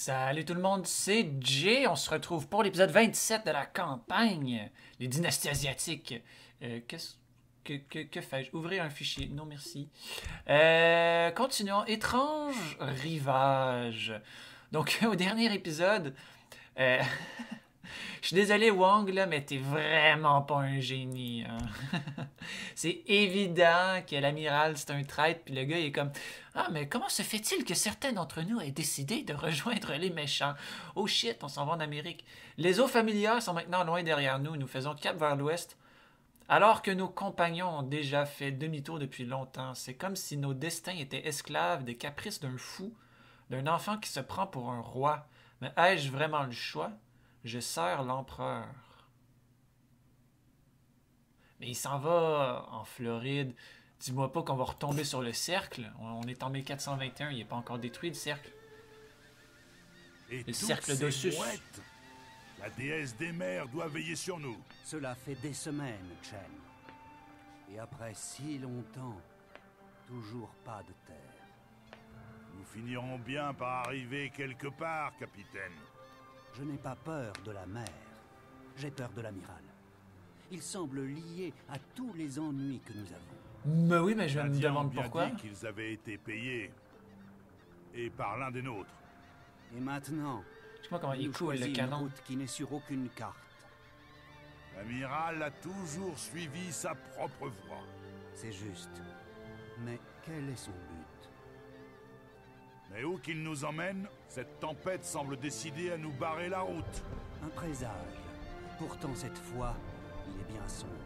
Salut tout le monde, c'est Jay. On se retrouve pour l'épisode 27 de la campagne, les dynasties asiatiques. Que fais-je? Ouvrir un fichier. Non, merci. Continuons. Étrange rivage. Donc, au dernier épisode, euh, je suis désolé, Wong, là, mais t'es vraiment pas un génie. Hein? C'est évident que l'amiral, c'est un traître, puis le gars, il est comme « Ah, mais comment se fait-il que certains d'entre nous aient décidé de rejoindre les méchants? Oh shit, on s'en va en Amérique. Les eaux familières sont maintenant loin derrière nous. Nous faisons cap vers l'ouest, alors que nos compagnons ont déjà fait demi-tour depuis longtemps. C'est comme si nos destins étaient esclaves des caprices d'un fou, d'un enfant qui se prend pour un roi. Mais ai-je vraiment le choix? Je sers l'empereur. » Mais il s'en va en Floride. Dis-moi pas qu'on va retomber sur le cercle. On est en 1421, il n'est pas encore détruit le cercle. Et Le cercle d'Ossus. La déesse des mers doit veiller sur nous. Cela fait des semaines, Chen. Et après si longtemps, toujours pas de terre. Nous finirons bien par arriver quelque part, capitaine. Je n'ai pas peur de la mer. J'ai peur de l'amiral. Il semble lié à tous les ennuis que nous avons. Mais oui, mais je me Indiens ont demande bien pourquoi. dit qu'ils avaient été payés. Et par l'un des nôtres. Et maintenant, Je sais pas comment il nous coule le choisissons une canon. route qui n'est sur aucune carte. L'amiral a toujours suivi sa propre voie. C'est juste. Mais quel est son but? Mais où qu'il nous emmène, cette tempête semble décider à nous barrer la route. Un présage. Pourtant, cette fois, il est bien sombre.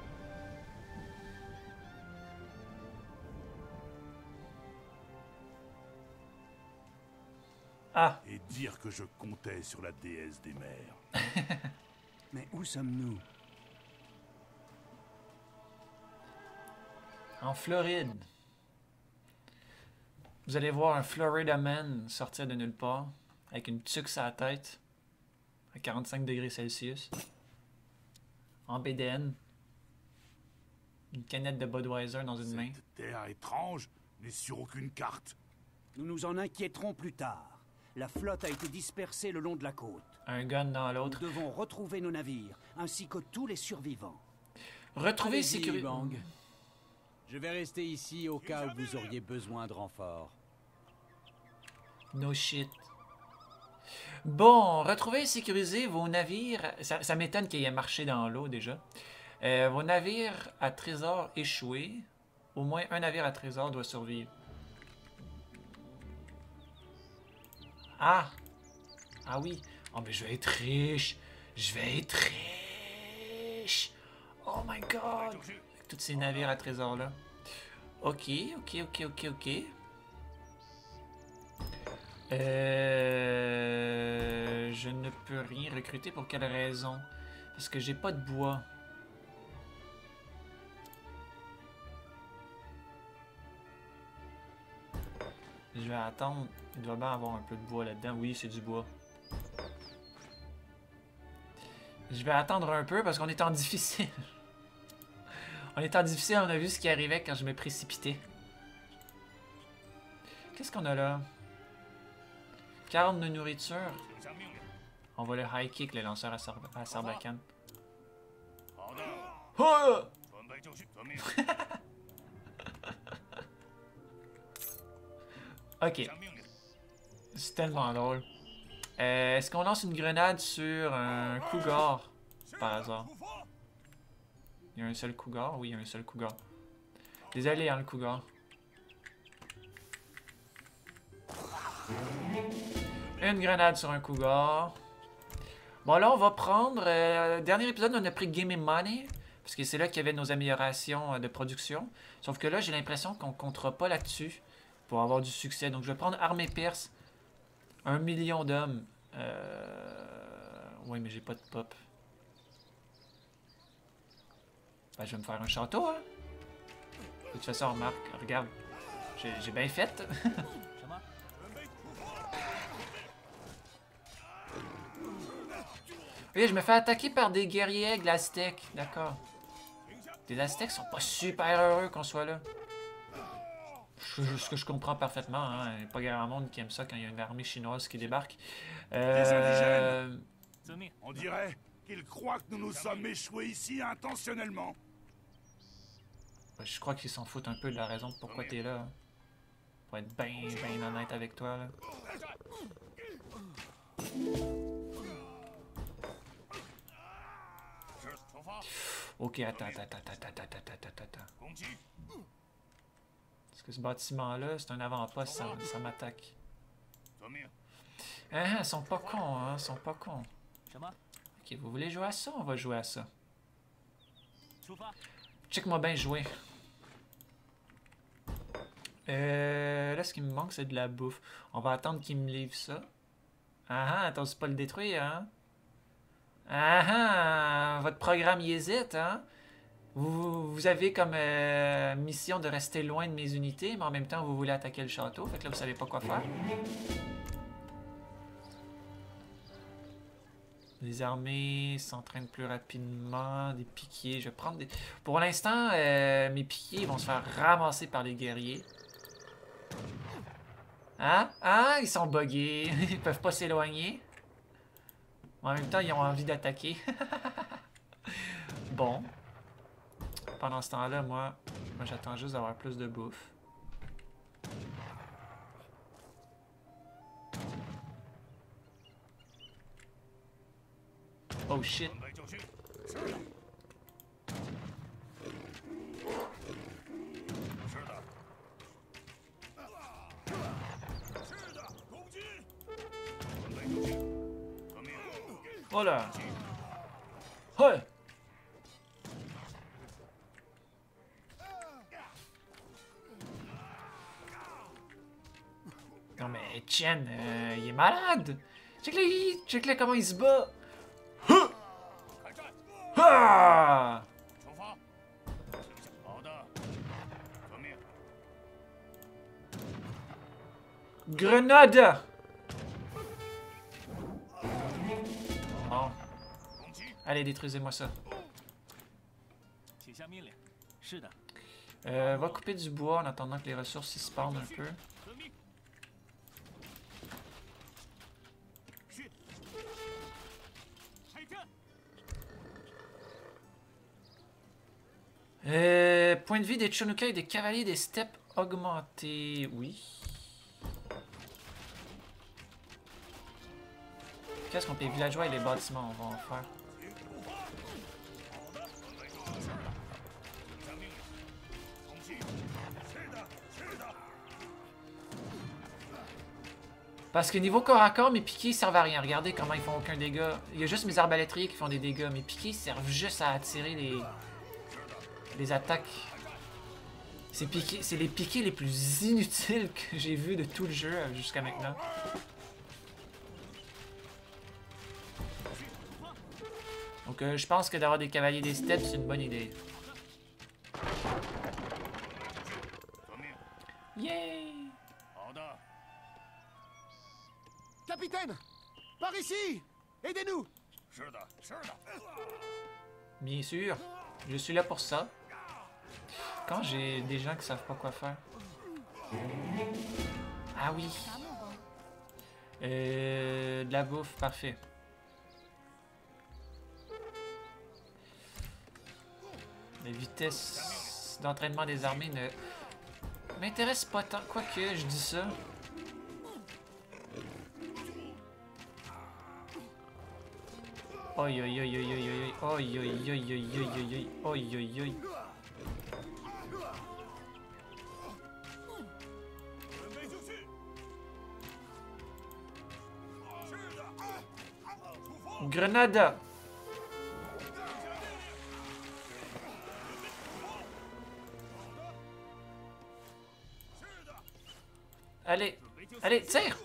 Ah, Et dire que je comptais sur la déesse des mers. Mais où sommes-nous? en Floride. Vous allez voir un Florida Man sortir de nulle part, avec une tuque sur la tête, à 45 degrés Celsius, en BDN, une canette de Budweiser dans une main. Cette terre étrange n'est sur aucune carte. Nous nous en inquiéterons plus tard. La flotte a été dispersée le long de la côte. Un gun dans Nous l'autre. devons retrouver nos navires, ainsi que tous les survivants. Retrouver Allez-y, sécurité. Bang. Je vais rester ici au cas où vous auriez besoin de renfort. No shit. Bon, retrouver et sécuriser vos navires. Ça m'étonne qu'il ait marché dans l'eau déjà. Vos navires à trésor échoués. Au moins un navire à trésor doit survivre. Ah! Ah oui. Oh, mais je vais être riche. Je vais être riche. Oh my god. Avec tous ces navires à trésor là. Ok. Je ne peux rien recruter pour quelle raison? Parce que j'ai pas de bois. Je vais attendre. Il doit bien avoir un peu de bois là-dedans. Oui, c'est du bois. Je vais attendre un peu parce qu'on est en difficile. On est en difficile, on a vu ce qui arrivait quand je me précipitais. Qu'est-ce qu'on a là? 40 de nourriture. On va le high kick, le lanceur à Sarbacane. Oh! Ok. C'est tellement drôle. Est-ce qu'on lance une grenade sur un cougar par hasard? Il y a un seul cougar? Oui, il y a un seul cougar. Désolé, hein, le cougar. Une grenade sur un cougar. Bon, là, on va prendre... dernier épisode, on a pris Game Money. Parce que c'est là qu'il y avait nos améliorations de production. Sauf que là, j'ai l'impression qu'on ne comptera pas là-dessus pour avoir du succès. Donc, je vais prendre armée perse. 1 million d'hommes. Oui, mais j'ai pas de pop. Ben, je vais me faire un château, hein. De toute façon, remarque, regarde. J'ai bien fait. Oui, je me fais attaquer par des guerriers aigles aztèques. D'accord. Les aztèques sont pas super heureux qu'on soit là. Ce que je comprends parfaitement, hein. Il n'y a pas grand monde qui aime ça quand il y a une armée chinoise qui débarque. Des indigènes. On dirait qu'ils croient que nous nous sommes échoués ici intentionnellement. Je crois qu'ils s'en foutent un peu de la raison de pourquoi t'es là. Hein. Pour être bien honnête avec toi, là. Ok, attends. Est-ce que ce bâtiment-là, c'est un avant-poste, ça m'attaque. Hein, ils sont pas cons, hein, ils sont pas cons. Ok, vous voulez jouer à ça? On va jouer à ça. Check-moi bien jouer. Là, ce qui me manque, c'est de la bouffe. On va attendre qu'il me livre ça. Ah ah, t'oses pas le détruire, hein? Ah ah, votre programme y hésite, hein? Vous avez comme mission de rester loin de mes unités, mais en même temps, vous voulez attaquer le château. Fait que là, vous savez pas quoi faire. Les armées s'entraînent plus rapidement. Des piquiers. Je vais prendre des... Pour l'instant, mes piquiers vont se faire ramasser par les guerriers. Hein? Ah, ils sont buggés. Ils peuvent pas s'éloigner. En même temps, ils ont envie d'attaquer. Bon. Pendant ce temps-là, moi j'attends juste d'avoir plus de bouffe. Oh shit. Oh là. Ouais. Non mais Chen, il est malade. Check-le comment il se bat. Ah! Grenade! Bon. Allez, détruisez-moi ça. Va couper du bois en attendant que les ressources s'y spawnent un peu. Point de vue des Chonukai et des cavaliers des steppes augmentés. Oui. Qu'est-ce qu'on peut les villageois et les bâtiments on va en faire? Parce que niveau corps à corps, mes piquets servent à rien. Regardez comment ils font aucun dégât. Il y a juste mes arbalétriers qui font des dégâts. Mes piquets servent juste à attirer les attaques. C'est les piquets les plus inutiles que j'ai vus de tout le jeu jusqu'à maintenant. Donc je pense que d'avoir des cavaliers des steppes, c'est une bonne idée. Yay! Capitaine! Par ici! Aidez-nous! Bien sûr, je suis là pour ça. Quand j'ai des gens qui savent pas quoi faire. Ah oui. De la bouffe, parfait. La vitesse d'entraînement des armées ne m'intéresse pas tant. Quoique, je dis ça. Oi oi oi oi oi oi oi oi oi oi oi oi oi oi. Grenade. Allez, allez, tire.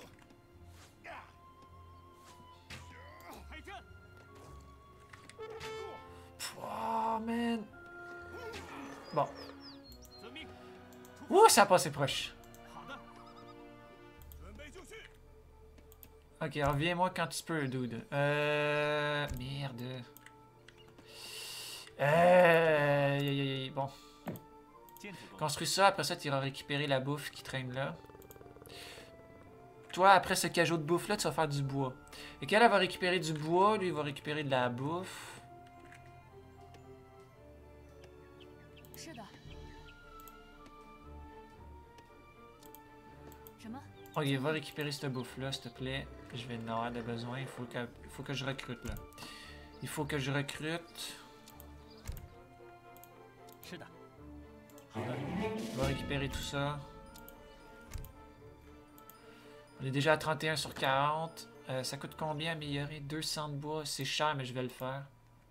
Oh man. Bon. Ouh, ça a passé proche. Ok, reviens-moi quand tu peux, dude. Merde. Bon. Construis ça, après ça, tu iras récupérer la bouffe qui traîne là. Toi, après ce cajot de bouffe là, tu vas faire du bois. Et qu'elle va récupérer du bois, lui, il va récupérer de la bouffe. Ok, va récupérer cette bouffe-là, s'il te plaît. Je vais en avoir de besoin. Il faut que je recrute, là. Il faut que je recrute. Va récupérer tout ça. On est déjà à 31 sur 40. Ça coûte combien améliorer? 200 de bois. C'est cher, mais je vais le faire.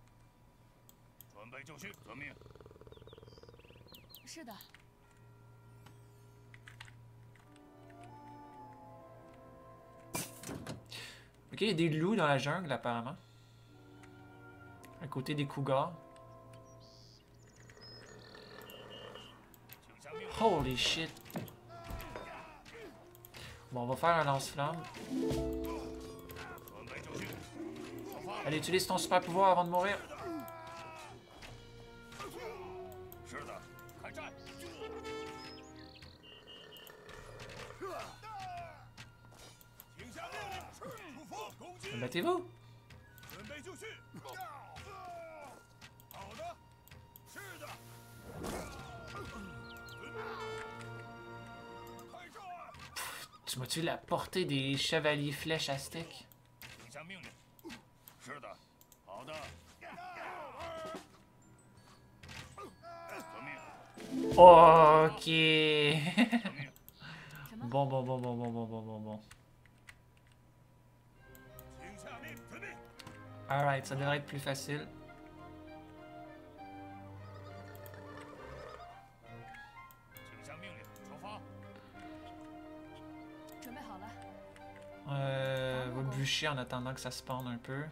Ok, il y a des loups dans la jungle, apparemment. À côté des cougars. Holy shit. Bon, on va faire un lance-flamme. Allez, utilise ton super pouvoir avant de mourir. Battez-vous. Tu m'as-tu la portée des chevaliers flèches aztèques? Ok. Bon. Alright, ça devrait être plus facile. Va bûcher en attendant que ça spawn un peu.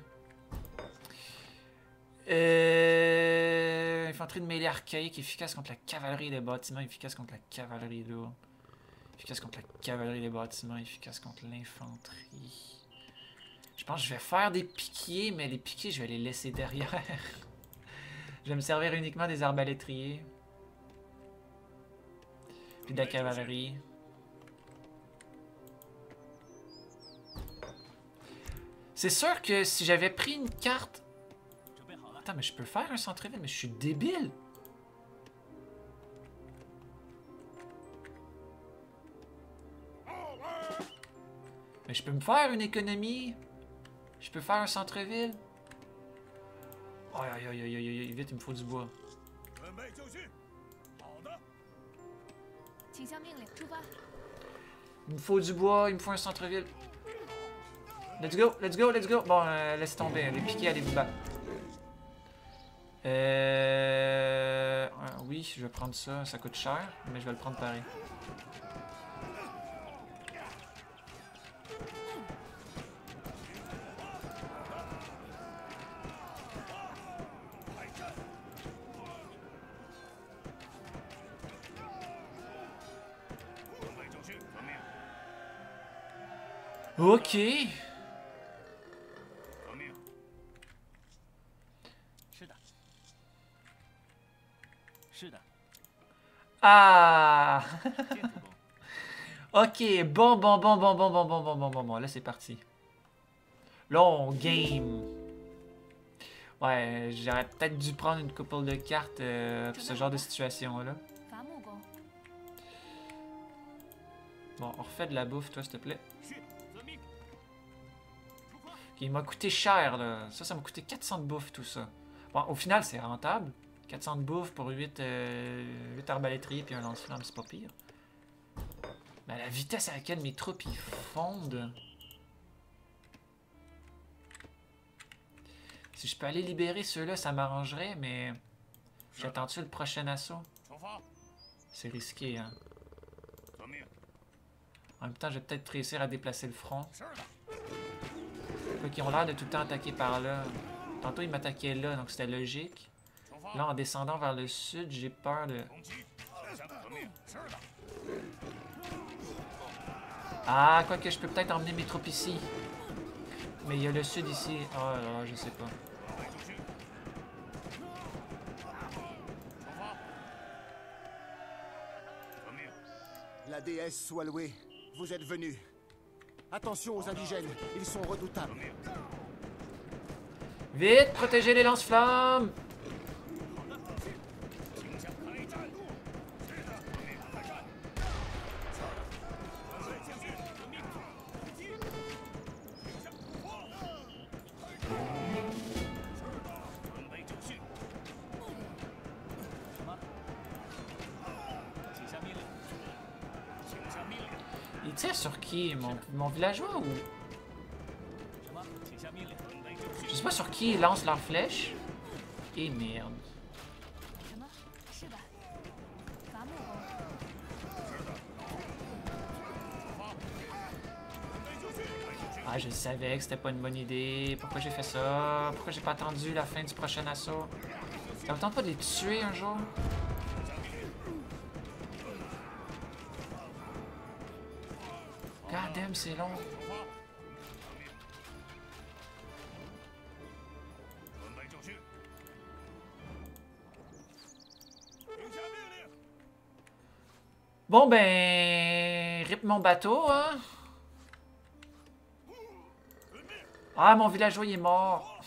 Infanterie de mêlée archaïque, efficace contre la cavalerie et les bâtiments, efficace contre la cavalerie lourde. Efficace contre la cavalerie et les bâtiments, efficace contre l'infanterie. Je pense que je vais faire des piquiers, mais les piquiers, je vais les laisser derrière. Je vais me servir uniquement des arbalétriers. Puis de la cavalerie. C'est sûr que si j'avais pris une carte... Attends, mais je peux faire un centre-ville, mais je suis débile. Mais je peux me faire une économie. Je peux faire un centre-ville. Aïe, vite, il me faut du bois. Il me faut du bois, il me faut un centre-ville. Let's go. Bon, laisse tomber, les piquets, allez vous battre. Oui, je vais prendre ça, ça coûte cher, mais je vais le prendre pareil. Ok. Ah. Ok, bon. Là, c'est parti. Là, on game. Ouais, j'aurais peut-être dû prendre une couple de cartes pour ce genre de situation-là. Bon, on refait de la bouffe, toi, s'il te plaît. Okay, il m'a coûté cher, là. Ça m'a coûté 400 de bouffe, tout ça. Bon, au final, c'est rentable. 400 de bouffe pour 8 arbalétriers puis un lance-flamme, c'est pas pire. Mais à la vitesse à laquelle mes troupes ils fondent. Si je peux aller libérer ceux-là, ça m'arrangerait, mais j'attends-tu le prochain assaut? C'est risqué, hein. En même temps, je vais peut-être réussir à déplacer le front. Quoi qu'ils ont l'air de tout le temps attaquer par là. Tantôt, ils m'attaquaient là, donc c'était logique. Là, en descendant vers le sud, j'ai peur de... Ah, quoique je peux peut-être emmener mes troupes ici. Mais il y a le sud ici. Oh là, je sais pas. déesse soit louée. Vous êtes venus. Attention aux indigènes, ils sont redoutables. Vite, protégez les lance-flammes! Il tire sur qui? Mon villageois ou... Je sais pas sur qui ils lancent leurs flèches. Et merde. Ah, je savais que c'était pas une bonne idée. Pourquoi j'ai fait ça? Pourquoi j'ai pas attendu la fin du prochain assaut? Ça me tente pas de les tuer un jour? God damn, c'est long. Bon ben... Rip mon bateau, hein? Ah, mon villageois, il est mort.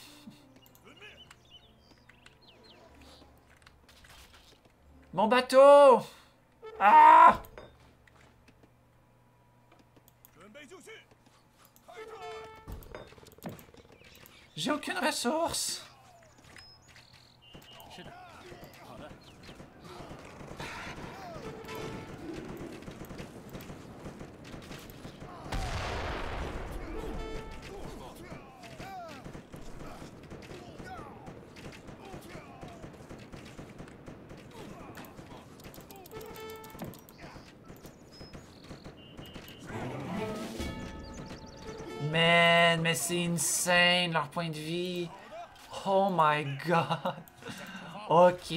Mon bateau! Ah! J'ai aucune ressource. Man, mais c'est insane leur point de vie. Oh my god. Ok.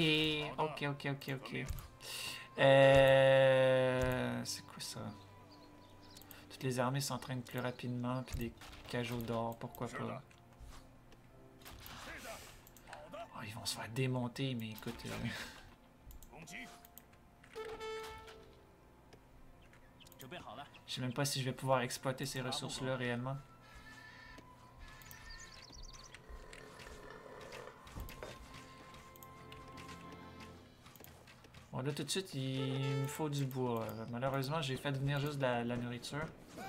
C'est quoi ça? Toutes les armées s'entraînent plus rapidement, puis des cajots d'or, pourquoi pas? Oh, ils vont se faire démonter, mais écoute... Je sais même pas si je vais pouvoir exploiter ces ressources-là réellement. Bon là tout de suite il me faut du bois. Malheureusement j'ai fait venir juste de la nourriture.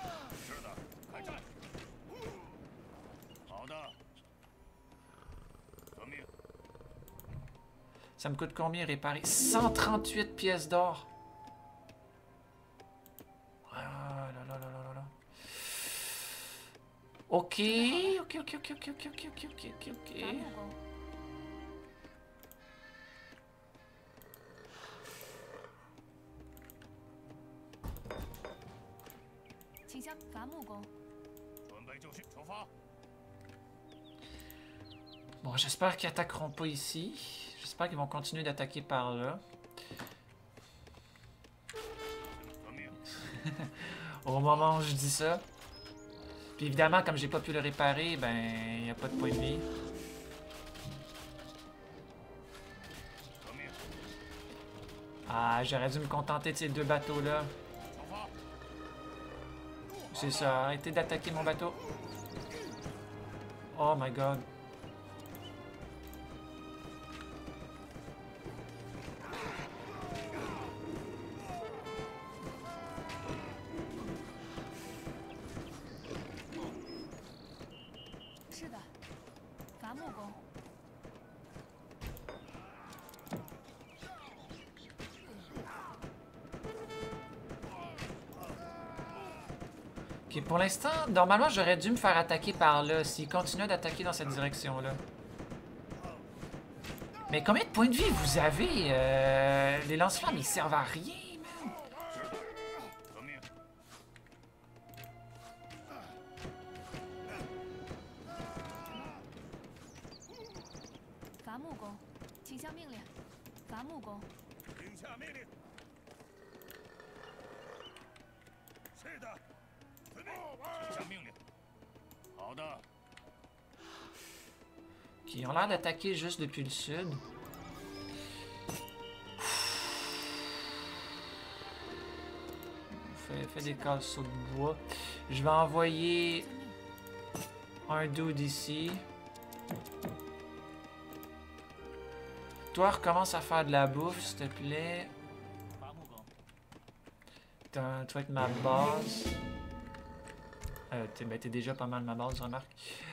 Ça me coûte combien réparer? 138 pièces d'or! Ok. Bon, j'espère qu'ils attaqueront pas ici. J'espère qu'ils vont continuer d'attaquer par là. Au moment où je dis ça. Puis évidemment, comme j'ai pas pu le réparer, ben, il n'y a pas de point de vie. Ah, j'aurais dû me contenter de ces deux bateaux-là. C'est ça, arrêtez d'attaquer mon bateau. Oh my god. Ok, pour l'instant, normalement, j'aurais dû me faire attaquer par là, s'il continue d'attaquer dans cette direction-là. Mais combien de points de vie vous avez? Les lance-flammes, ils servent à rien, man. Ok, ils ont l'air d'attaquer juste depuis le sud. fais des casseaux de bois. Je vais envoyer un dude ici. Toi, recommence à faire de la bouffe, s'il te plaît. Tu vas être ma base. T'es déjà pas mal ma base, remarque.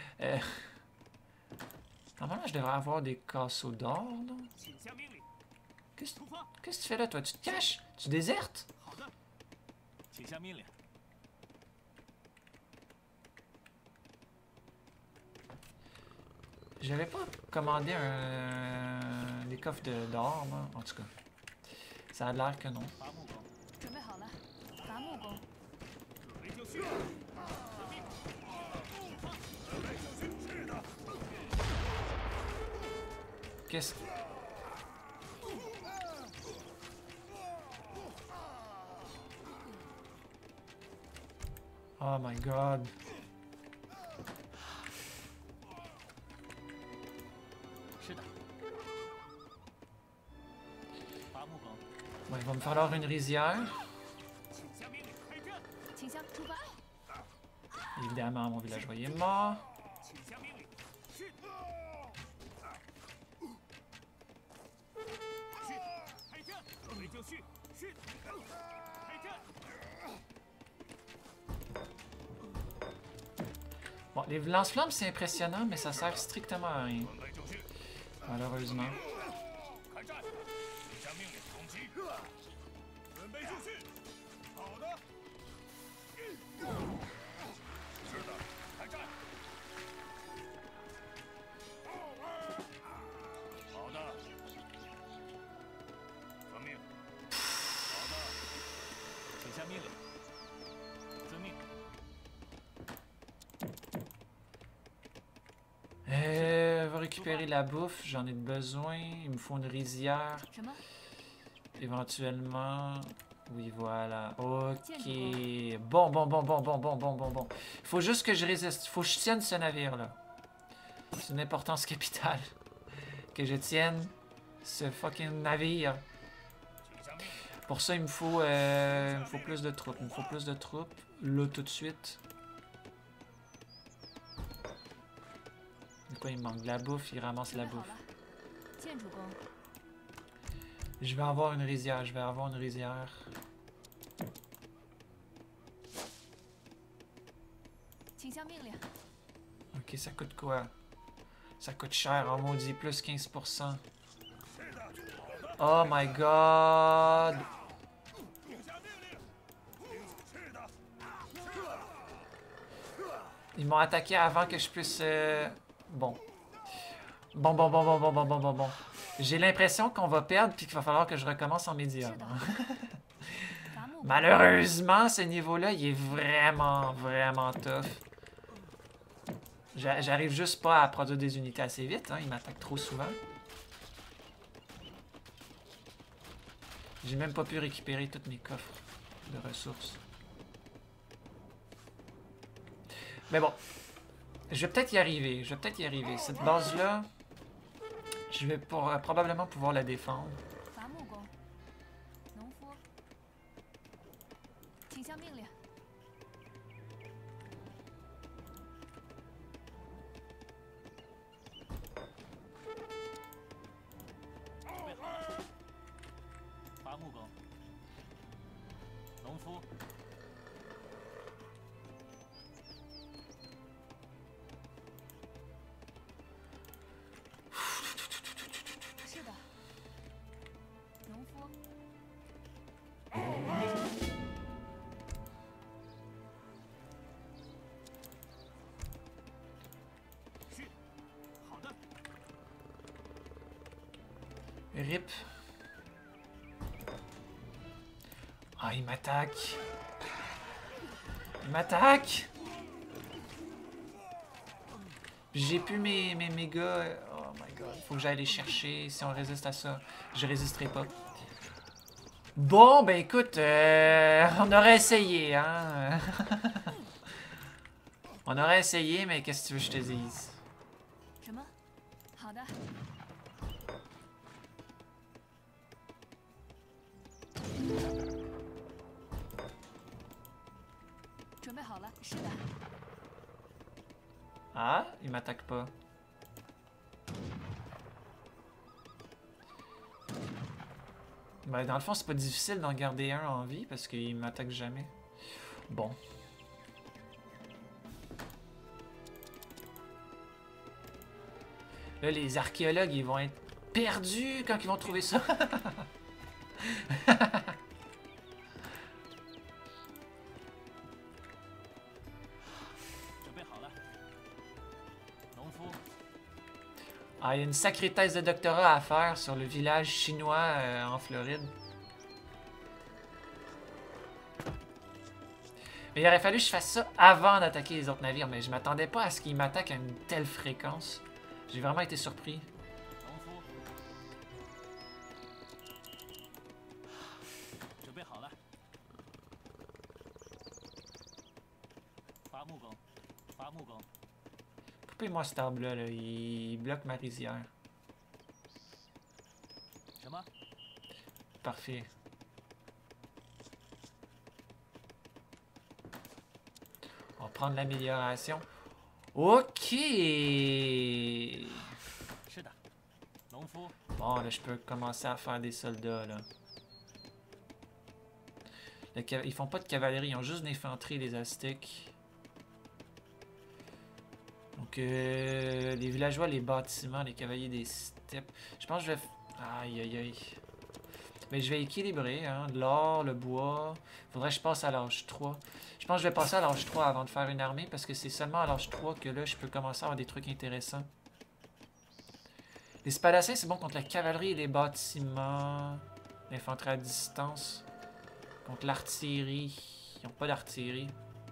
Normalement, je devrais avoir des casseaux d'or, non? Qu'est-ce que tu fais là, toi? Tu te caches? Tu désertes? J'avais pas commandé des coffres d'or, moi, en tout cas. Ça a l'air que non. Qu'est-ce... Oh my god. Bon, il va me falloir une rizière. Évidemment, mon villageois est mort. Bon, les lance-flammes, c'est impressionnant, mais ça sert strictement à rien. Malheureusement. Va récupérer la bouffe, j'en ai besoin. Il me faut une rizière. Éventuellement. Oui, voilà. Ok. Bon. Faut juste que je résiste. Faut que je tienne ce navire-là. C'est une importance capitale. Que je tienne ce fucking navire. Pour ça, il me faut plus de troupes. Il me faut plus de troupes. Là, tout de suite. De quoi il manque? De la bouffe, il ramasse la bouffe. Je vais avoir une rizière, Ok, ça coûte quoi? Ça coûte cher, oh maudit, plus 15%. Oh my god! Ils m'ont attaqué avant que je puisse... Bon. Bon. J'ai l'impression qu'on va perdre puis qu'il va falloir que je recommence en médium. Malheureusement, ce niveau-là, il est vraiment tough. J'arrive juste pas à produire des unités assez vite, hein. Il m'attaque trop souvent. J'ai même pas pu récupérer tous mes coffres de ressources. Mais bon. Je vais peut-être y arriver. Cette base-là, je vais probablement pouvoir la défendre. Rip. Ah, il m'attaque. J'ai plus mes gars. Oh my god. Faut que j'aille les chercher. Si on résiste à ça, je résisterai pas. Bon, ben écoute, on aurait essayé, hein. On aurait essayé, mais qu'est-ce que tu veux que je te dise? 准备好了。是的。 Ah, il m'attaque pas. Ben, dans le fond, c'est pas difficile d'en garder un en vie parce qu'il m'attaque jamais. Bon. Là, les archéologues, ils vont être perdus quand ils vont trouver ça. Ah, il y a une sacrée thèse de doctorat à faire sur le village chinois en Floride. Mais il aurait fallu que je fasse ça avant d'attaquer les autres navires, mais je m'attendais pas à ce qu'ils m'attaquent à une telle fréquence. J'ai vraiment été surpris. Coupez-moi cet arbre-là, là. Il bloque ma rizière. Parfait. On va prendre l'amélioration. Ok! Bon, là, je peux commencer à faire des soldats, là. Ils font pas de cavalerie, ils ont juste d'infanterie, les Aztèques. Donc, les villageois, les bâtiments, les cavaliers des steppes. Je pense que je vais... Aïe, aïe, aïe. Mais je vais équilibrer, hein. L'or, le bois. Faudrait que je passe à l'âge 3. Je pense que je vais passer à l'âge 3 avant de faire une armée, parce que c'est seulement à l'âge 3 que là, je peux commencer à avoir des trucs intéressants. Les spadassins, c'est bon contre la cavalerie et les bâtiments. L'infanterie à distance. Contre l'artillerie. Ils n'ont pas d'artillerie.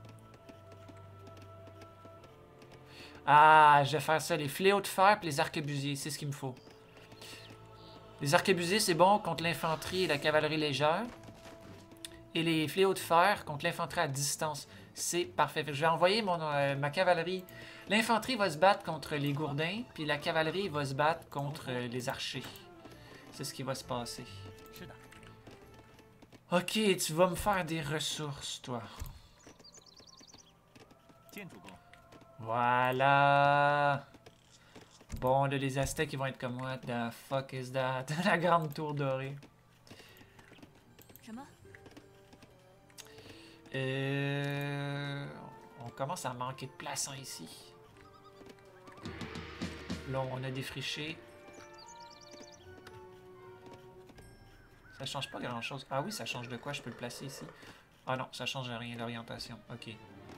Ah, je vais faire ça. Les fléaux de fer et les arquebusiers. C'est ce qu'il me faut. Les arquebusiers, c'est bon contre l'infanterie et la cavalerie légère. Et les fléaux de fer contre l'infanterie à distance. C'est parfait. Je vais envoyer ma cavalerie. L'infanterie va se battre contre les gourdins. Puis la cavalerie va se battre contre les archers. C'est ce qui va se passer. Ok, tu vas me faire des ressources, toi. Voilà. Bon, là, les Aztèques, ils vont être comme what the fuck is that? La grande tour dorée. On commence à manquer de place hein, ici. Là, on a défriché. Ça change pas grand chose. Ah oui, ça change de quoi? Je peux le placer ici. Ah non, ça change rien, l'orientation. Ok.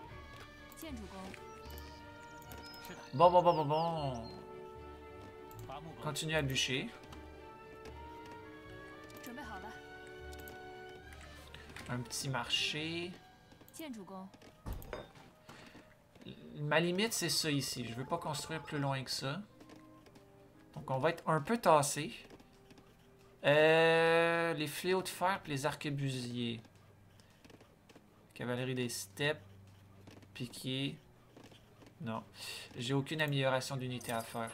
Bon. Continue à bûcher. Un petit marché. Ma limite, c'est ça ici. Je veux pas construire plus loin que ça. Donc, on va être un peu tassé. Les fléaux de fer et les arquebusiers. Cavalerie des steppes. Piquier. Non. J'ai aucune amélioration d'unité à faire.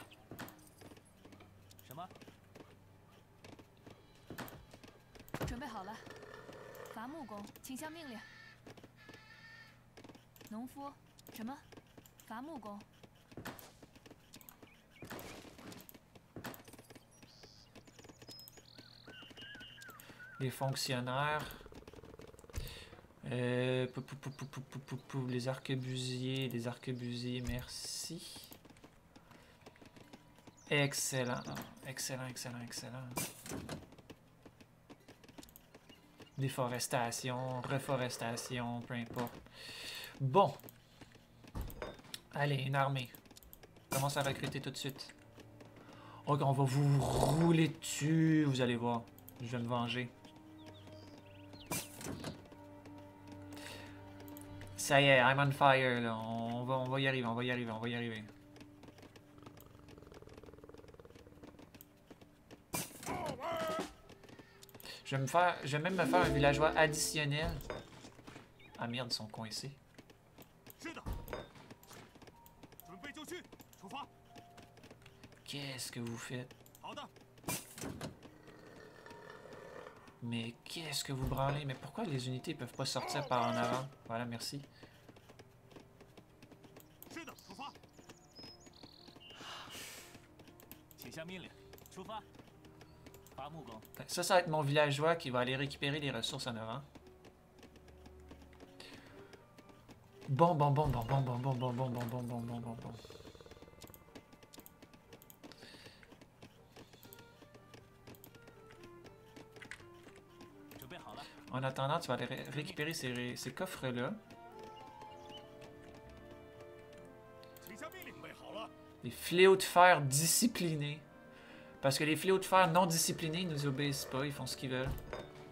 Les fonctionnaires. Les arquebusiers, merci. Excellent. Déforestation, reforestation, peu importe. Bon. Allez, une armée. Commence à recruter tout de suite. Ok, on va vous rouler dessus, vous allez voir. Je vais me venger. Ça y est, I'm on fire, là. On va y arriver. Je vais même me faire un villageois additionnel. Ah merde, ils sont coincés. Qu'est-ce que vous faites? Mais qu'est-ce que vous branlez? Mais pourquoi les unités peuvent pas sortir par en avant? Voilà, merci. Ça va être mon villageois qui va aller récupérer les ressources en avant. Bon. En attendant, tu vas aller récupérer ces coffres-là. Les fléaux de fer disciplinés. Parce que les fléaux de fer non disciplinés, ils nous obéissent pas, ils font ce qu'ils veulent.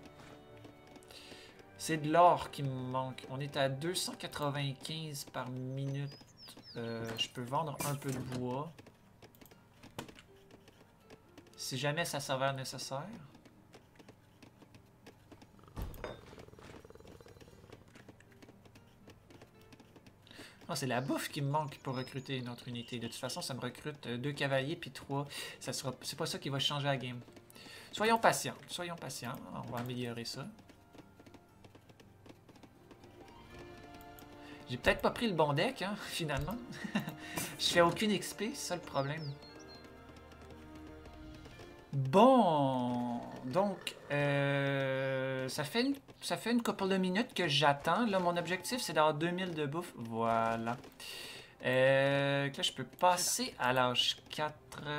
C'est de l'or qui me manque. On est à 295 par minute. Je peux vendre un peu de bois. Si jamais ça s'avère nécessaire. Ah, c'est la bouffe qui me manque pour recruter une autre unité. De toute façon, ça me recrute 2 cavaliers puis 3. C'est pas ça qui va changer la game. Soyons patients. On va améliorer ça. J'ai peut-être pas pris le bon deck, hein, finalement. Je fais aucune XP, c'est ça le problème. Bon, donc, ça fait une couple de minutes que j'attends. Là, mon objectif, c'est d'avoir 2000 de bouffe. Voilà. Là, je peux passer à l'âge 4.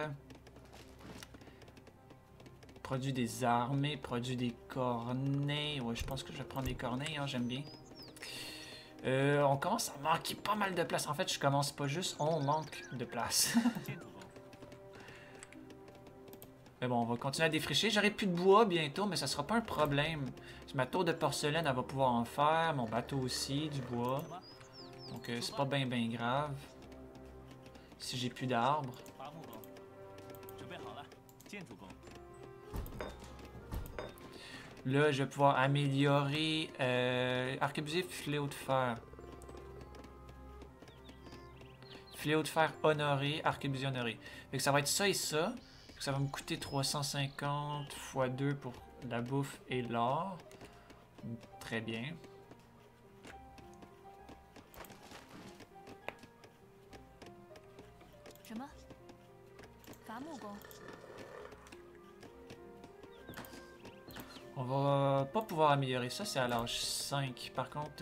Produit des armées, produit des cornets. Ouais, je pense que je vais prendre des cornets, hein, j'aime bien. On commence à manquer pas mal de place. En fait, je commence pas juste, on manque de place. Mais bon, on va continuer à défricher. J'aurai plus de bois bientôt, mais ça sera pas un problème. Ma tour de porcelaine, elle va pouvoir en faire. Mon bateau aussi, du bois. Donc, c'est pas bien grave. Si j'ai plus d'arbres. Là, je vais pouvoir améliorer arquebusier fléau de fer. Fléau de fer honoré, arquebusier honoré. Fait que ça va être ça et ça. Ça va me coûter 350 x 2 pour la bouffe et l'or. Très bien. On va pas pouvoir améliorer ça, c'est à l'âge 5. Par contre...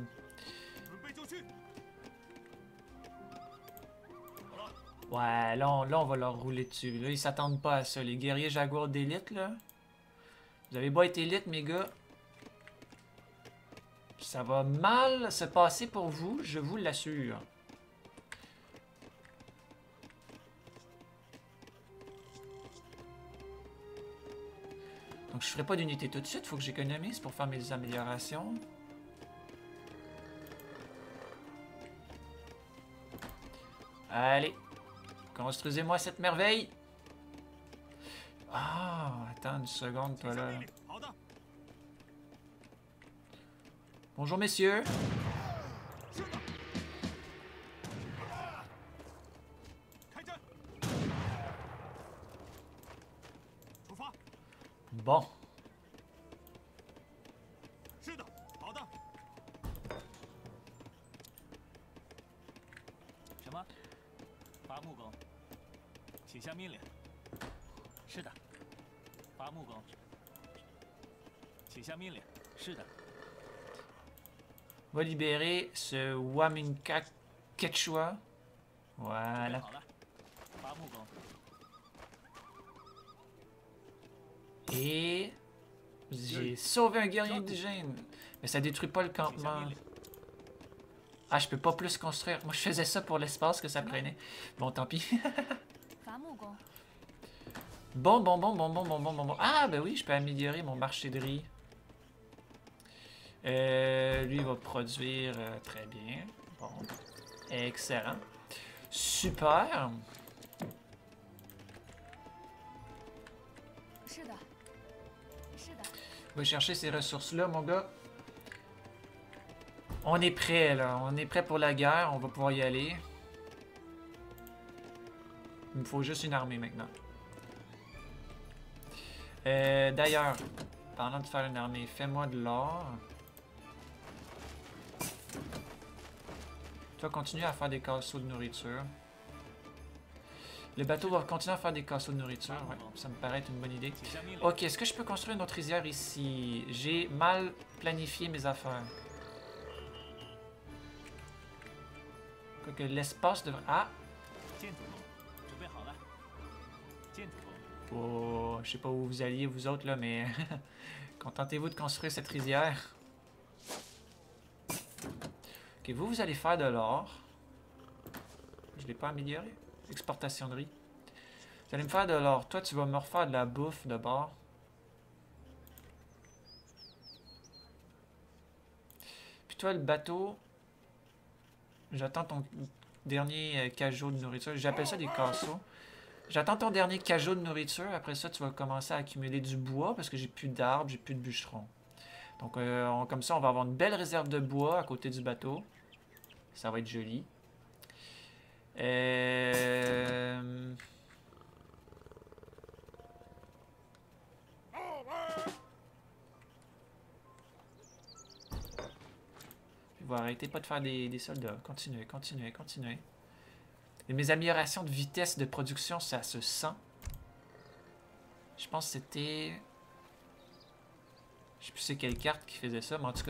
Ouais, là, on va leur rouler dessus. Là, ils s'attendent pas à ça. Les guerriers jaguars d'élite, là. Vous avez beau être élite, mes gars. Ça va mal se passer pour vous, je vous l'assure. Donc, je ferai pas d'unité tout de suite. Faut que j'économise pour faire mes améliorations. Allez. Construisez-moi cette merveille. Ah, attends une seconde, toi là. Bonjour, messieurs. Bon. On va libérer ce Waminka Quechua. Voilà. Et j'ai sauvé un guerrier indigène. Mais ça détruit pas le campement. Ah, je peux pas plus construire. Moi, je faisais ça pour l'espace que ça prenait. Bon, tant pis. Bon. Ah, ben oui, je peux améliorer mon marché de riz. Lui, il va produire très bien. Bon. Excellent. Super. On va chercher ces ressources-là, mon gars. On est prêt, là. On est prêt pour la guerre. On va pouvoir y aller. Il me faut juste une armée maintenant. D'ailleurs, parlant de faire une armée, fais-moi de l'or. Tu vas continuer à faire des casseaux de nourriture. Le bateau va continuer à faire des casseaux de nourriture. Ouais, ça me paraît être une bonne idée. Ok, est-ce que je peux construire une autre rizière ici? J'ai mal planifié mes affaires. Quoique l'espace devrait... Ah! Oh, je sais pas où vous alliez, vous autres, là, mais... contentez-vous de construire cette rizière. Ok, vous allez faire de l'or. Je l'ai pas amélioré. Exportation de riz. Vous allez me faire de l'or. Toi, tu vas me refaire de la bouffe de bord. Puis toi, le bateau... J'attends ton dernier cajot de nourriture. J'appelle ça des casseaux. J'attends ton dernier cajot de nourriture. Après ça, tu vas commencer à accumuler du bois parce que j'ai plus d'arbres, j'ai plus de bûcherons. Donc, comme ça, on va avoir une belle réserve de bois à côté du bateau. Ça va être joli. Je vais arrêter pas de faire des soldats. Continuez, continuez, continuez. Et mes améliorations de vitesse de production, ça se sent. Je pense que c'était... Je sais plus c'est quelle carte qui faisait ça, mais en tout cas...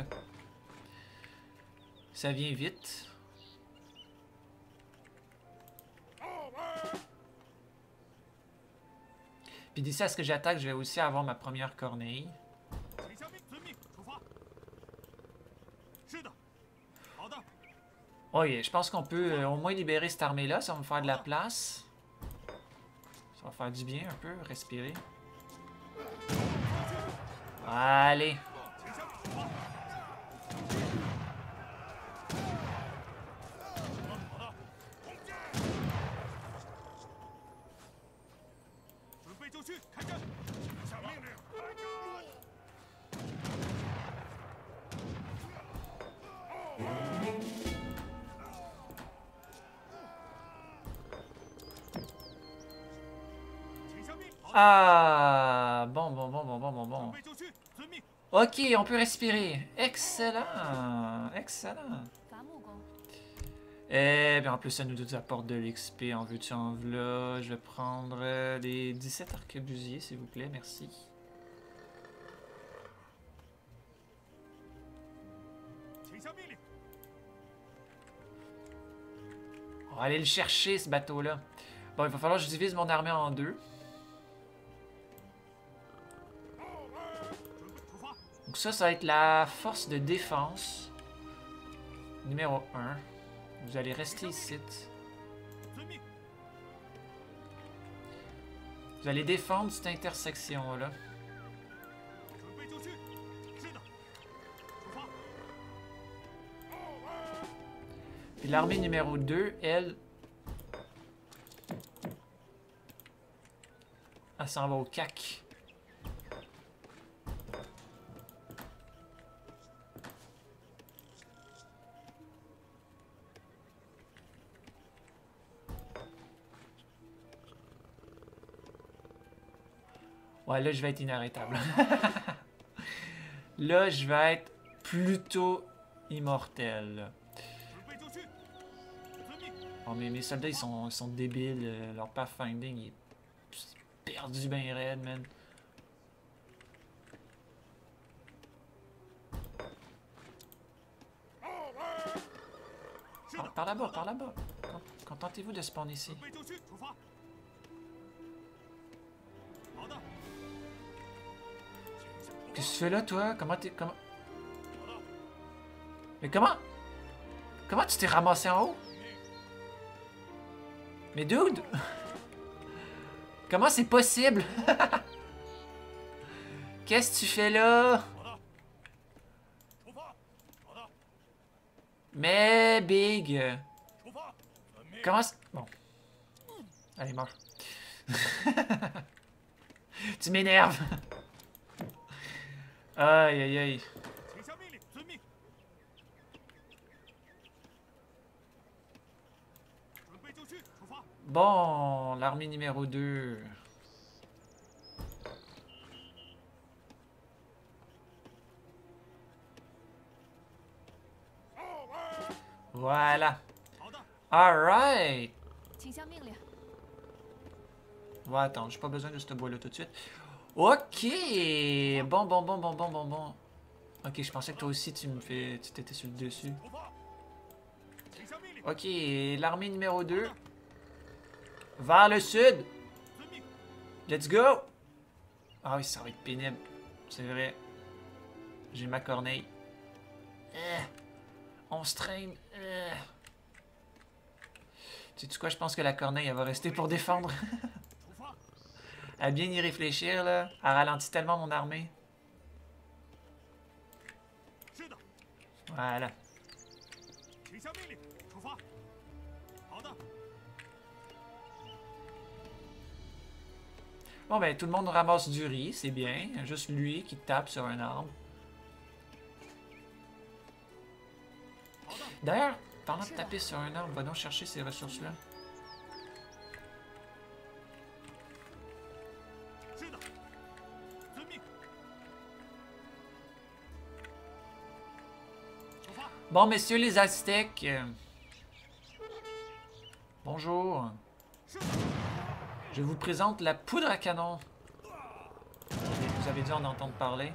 Ça vient vite. Puis d'ici à ce que j'attaque, je vais aussi avoir ma première corneille. Oh yeah, je pense qu'on peut au moins libérer cette armée-là. Ça va me faire de la place. Ça va faire du bien un peu, respirer. Allez. Ah, bon. Ok, on peut respirer. Excellent, excellent. Et bien en plus, ça nous apporte de l'XP en veux-tu en v'là. Je vais prendre les 17 arquebusiers, s'il vous plaît, merci. On va aller le chercher, ce bateau-là. Bon, il va falloir que je divise mon armée en deux. Donc ça va être la force de défense. Numéro 1. Vous allez rester ici. Vous allez défendre cette intersection-là. Puis l'armée numéro 2, elle s'en va au CAC. Ouais, là, je vais être inarrêtable. Là, je vais être plutôt immortel. Oh, mais mes soldats, ils sont débiles. Leur pathfinding, il est perdu ben raide, man. Par là-bas, par là-bas. Contentez-vous de spawn ici. Qu'est-ce que tu fais là, toi? Comment t'es... Comment... Mais comment? Comment tu t'es ramassé en haut? Mais dude! Comment c'est possible? Qu'est-ce que tu fais là? Mais Big! Comment c'est... Bon. Allez, meurs. Tu m'énerves! Aïe, aïe, aïe. Bon, l'armée numéro 2. Voilà. Alright. On va attendre, j'ai pas besoin de ce bois-là tout de suite. Ok! Bon. Ok, je pensais que toi aussi tu t'étais sur le dessus. Ok, l'armée numéro 2. Vers le sud! Let's go! Ah oui, ça va être pénible. C'est vrai. J'ai ma corneille. On se traîne. Sais-tu quoi? Je pense que la corneille, elle va rester pour défendre. À bien y réfléchir, là. Elle ralentit tellement mon armée. Voilà. Bon, ben, tout le monde ramasse du riz, c'est bien. Juste lui qui tape sur un arbre. D'ailleurs, parlant de taper sur un arbre, va donc chercher ces ressources-là. Bon, messieurs les Aztèques. Bonjour. Je vous présente la poudre à canon. Vous avez dû en entendre parler.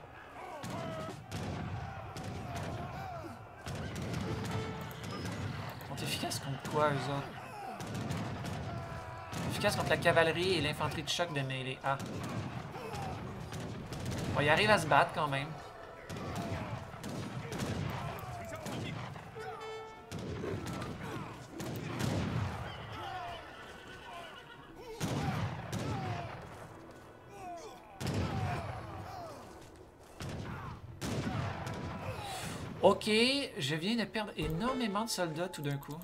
Ils sont efficaces contre quoi, eux autres? Efficaces contre la cavalerie et l'infanterie de choc de mêlée. Ah. Bon, ils arrivent à se battre quand même. Ok, je viens de perdre énormément de soldats tout d'un coup.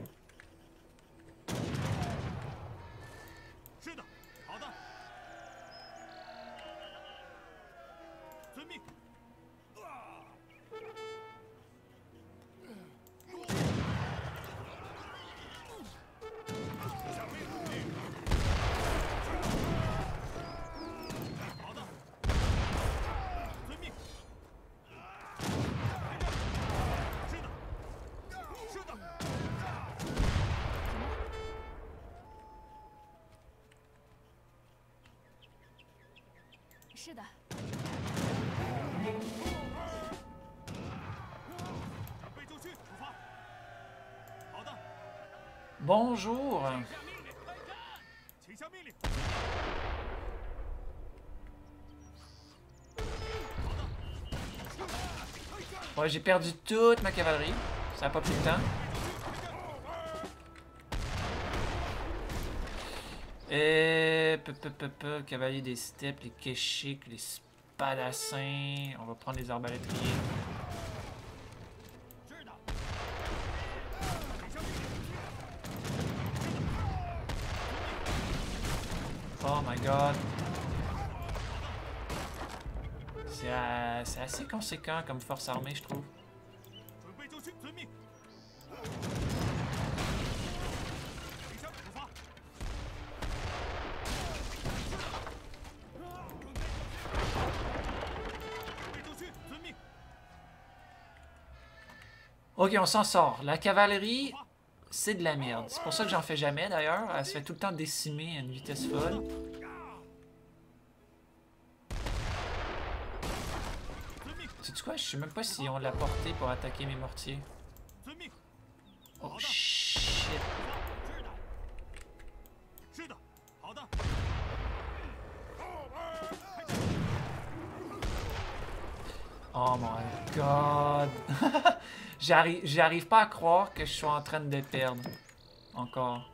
Bonjour. Ouais, j'ai perdu toute ma cavalerie. Ça n'a pas pris le temps. Cavalier des steppes, les kéchiks, les spadassins. On va prendre les arbalétriers. Oh my god. C'est assez conséquent comme force armée, je trouve. Ok, on s'en sort. La cavalerie, c'est de la merde. C'est pour ça que j'en fais jamais, d'ailleurs. Elle se fait tout le temps décimer à une vitesse folle. Sais-tu quoi? Je sais même pas si on l'a porté pour attaquer mes mortiers. Oh shit. Oh my god. J'arrive pas à croire que je suis en train de perdre. Encore.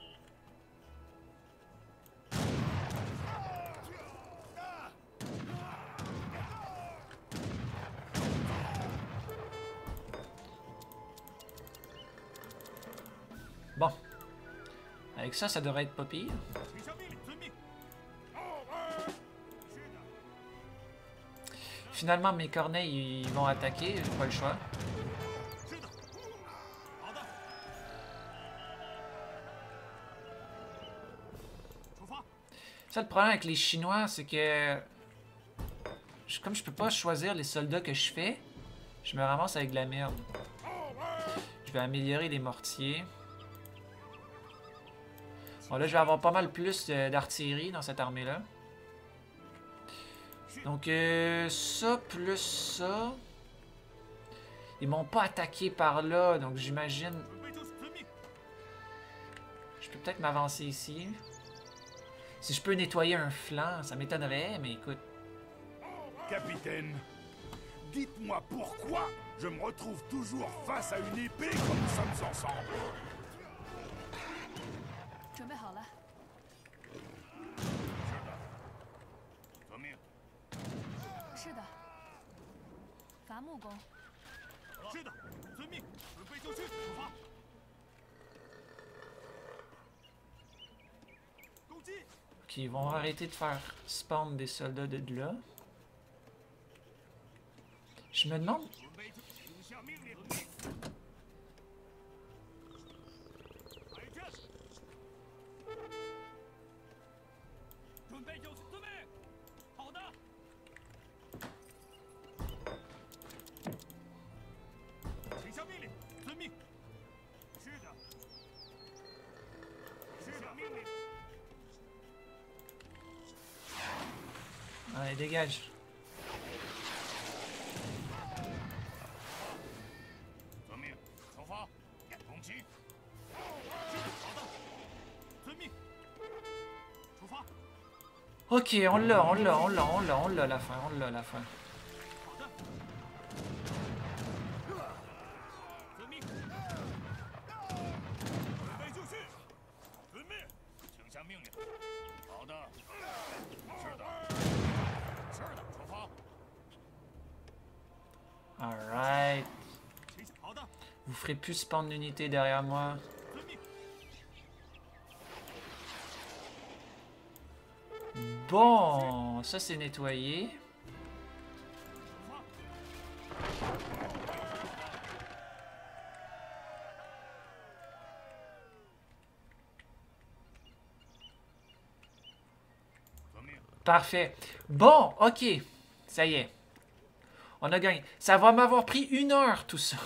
Bon. Avec ça, ça devrait être pas pire. Finalement, mes corneilles, ils vont attaquer. J'ai pas le choix. Ça, le problème avec les Chinois, c'est que... Comme je peux pas choisir les soldats que je fais, je me ramasse avec de la merde. Je vais améliorer les mortiers. Bon, là, je vais avoir pas mal plus d'artillerie dans cette armée-là. Donc, ça plus ça. Ils m'ont pas attaqué par là, donc j'imagine... Je peux peut-être m'avancer ici. Si je peux nettoyer un flanc, ça m'étonnerait, mais écoute... Capitaine, dites-moi pourquoi je me retrouve toujours face à une épée quand nous sommes ensemble. 准备好了。 遵命。 是的。伐木工。 是的，遵命，准备就绪，出发。攻击！ Ok, ils vont arrêter de faire spawn des soldats de là. Je me demande... 准备就请下命令。开阵。准备就绪，遵命。好的。请下命令，遵命。是的。是的，命令。 Allez, dégage. 遵命，出发，攻击。好的，遵命。出发。 Ok, on l'a la fin, on l'a la fin. 好的。遵命。准备就绪。遵命，请下命令。好的。是的。是的，出发。 Alright. 好的。 Vous ferez plus spawn d'unités derrière moi. 遵命。 Bon, ça c'est nettoyé. Parfait. Bon, ok. Ça y est. On a gagné. Ça va m'avoir pris 1 heure tout ça.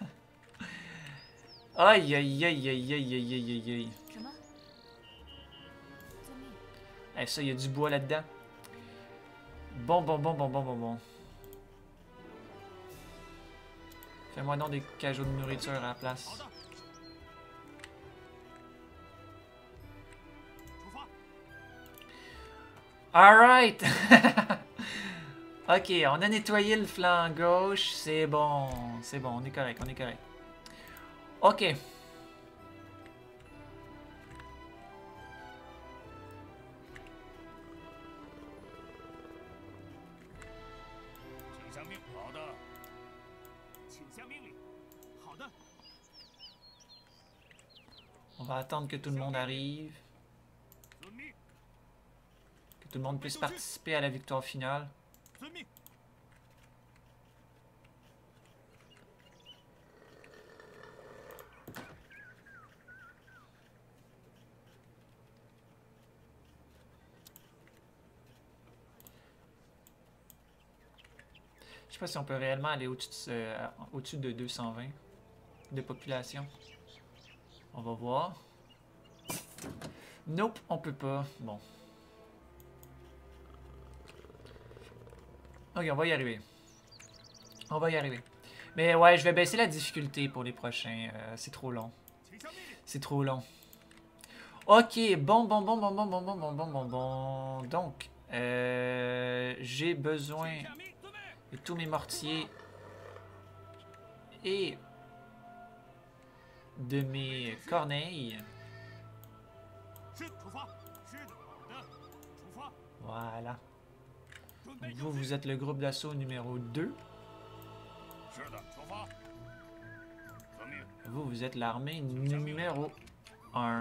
Aïe, aïe, aïe, aïe, aïe, aïe, aïe, aïe. 什么？遵命。 Eh, ça, il y a du bois là-dedans. Bon. Fais-moi donc des cajots de nourriture à la place. Alright! Ok, on a nettoyé le flanc gauche. C'est bon, on est correct, Ok. On va attendre que tout le monde arrive. Que tout le monde puisse participer à la victoire finale. Je sais pas si on peut réellement aller au-dessus de 220 de population. On va voir. Nope, on peut pas. Bon. Ok, on va y arriver. Mais ouais, je vais baisser la difficulté pour les prochains. C'est trop long. Ok, bon. Donc, j'ai besoin de tous mes mortiers et de mes corneilles. Voilà. Donc vous êtes le groupe d'assaut numéro 2. Vous êtes l'armée numéro 1.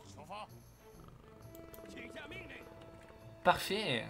Parfait.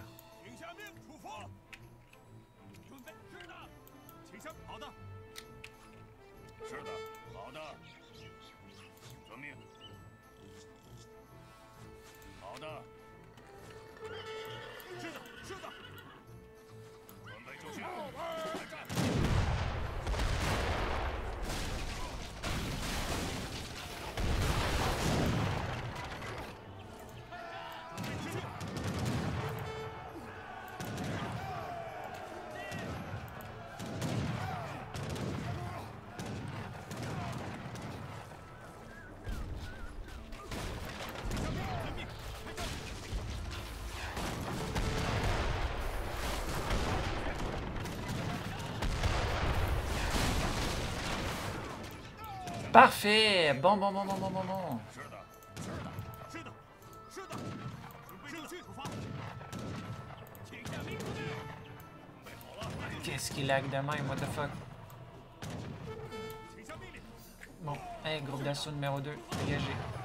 Parfait! Bon. 是的，是的，是的，准备就绪，出发。请下命令。准备好了，快就绪。 Qu'est-ce qu'il lag de même? What the fuck? 请下命令。 Bon, hey, groupe d'assaut numéro 2, dégagé.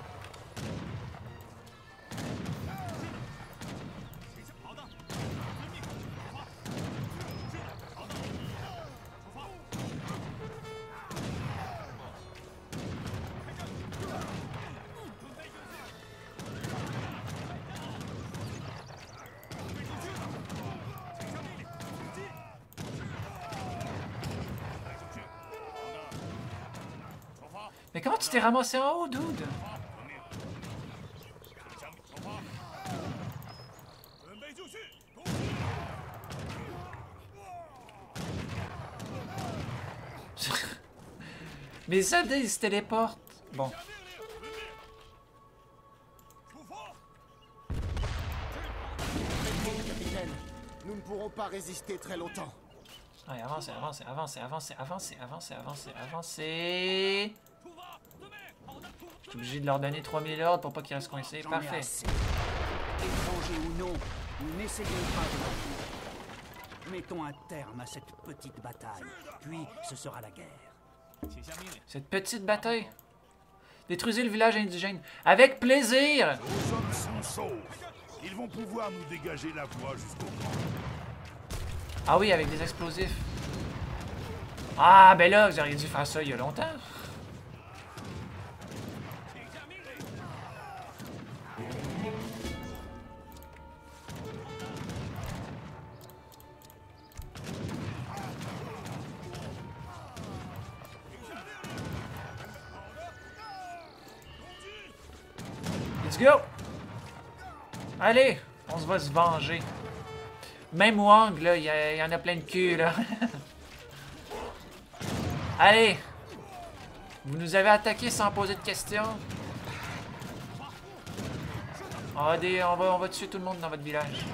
请下，好的。遵命，出发。是的，好的。出发。准备就绪。准备就绪了。请下命令，请进。准备就绪。好的。出发。 Mais comment tu t'es ramassé en haut, dude? 遵命。请下出发。准备就绪。动手。 Mes soldats, ils se téléportent. Bon. 下命令，遵命。出发。 Capitaine, nous ne pourrons pas résister très longtemps. Allez, avancez. 出发。准备。好的。 Je suis obligé de leur donner 3000 ordres pour pas qu'ils restent coincés. J'en ai Parfait. assez. Étranger ou non, n'essayons pas de l'enfuir. Mettons un terme à cette petite bataille, puis ce sera la guerre. 请下命令。 Cette petite bataille. Détruisez le village indigène. Avec plaisir! Nos hommes sont saufs. Ils vont pouvoir nous dégager la voie jusqu'au camp. Ah oui, avec des explosifs. Ah, ben là, vous auriez dû faire ça il y a longtemps. 请下命令。 Let's go! Allez, on va se venger. Même Wang, là, il y en a plein de cul, là. Allez! Vous nous avez attaqué sans poser de questions. On va tuer tout le monde dans votre village.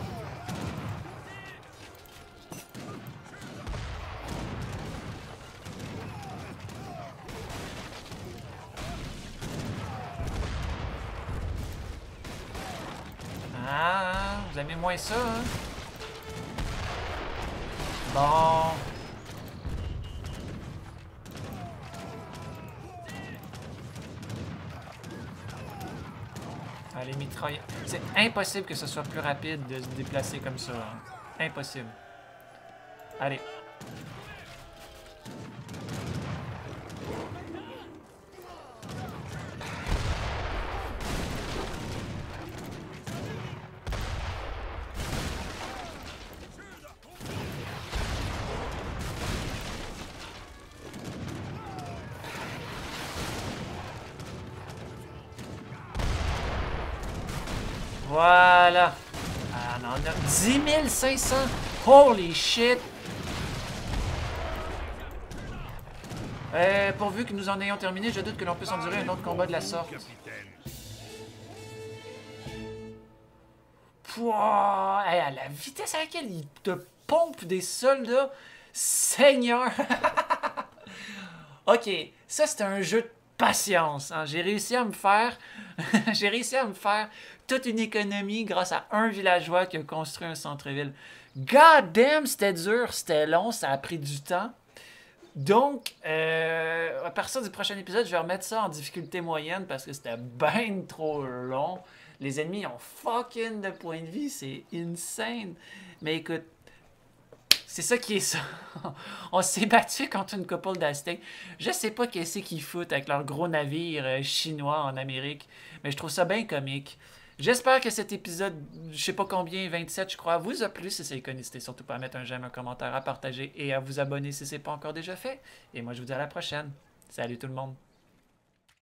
Ah, vous aimez moins ça, hein? Bon. Allez, mitraille. C'est impossible que ce soit plus rapide de se déplacer comme ça. Hein. Impossible. Allez. Voilà. Ah, on en a 10 500. Holy shit. Pourvu que nous en ayons terminé, je doute que l'on puisse endurer un autre combat de la sorte. Capitaine. Pouah, à la vitesse à laquelle il te pompe des soldats, Seigneur. Ok, ça c'est un jeu de patience. Hein. J'ai réussi à me faire toute une économie grâce à un villageois qui a construit un centre-ville. God damn, c'était dur, c'était long, ça a pris du temps. Donc, à partir du prochain épisode, je vais remettre ça en difficulté moyenne parce que c'était ben trop long. Les ennemis ont fucking de points de vie, c'est insane. Mais écoute, c'est ça qui est ça. On s'est battu contre une couple d'Aztèques. Je sais pas qu'est-ce qu'ils foutent avec leur gros navire chinois en Amérique, mais je trouve ça bien comique. J'espère que cet épisode, je sais pas combien, 27 je crois, vous a plu. Si c'est le cas, n'hésitez surtout pas à mettre un j'aime, un commentaire, à partager et à vous abonner si c'est pas encore déjà fait. Et moi, je vous dis à la prochaine. Salut tout le monde.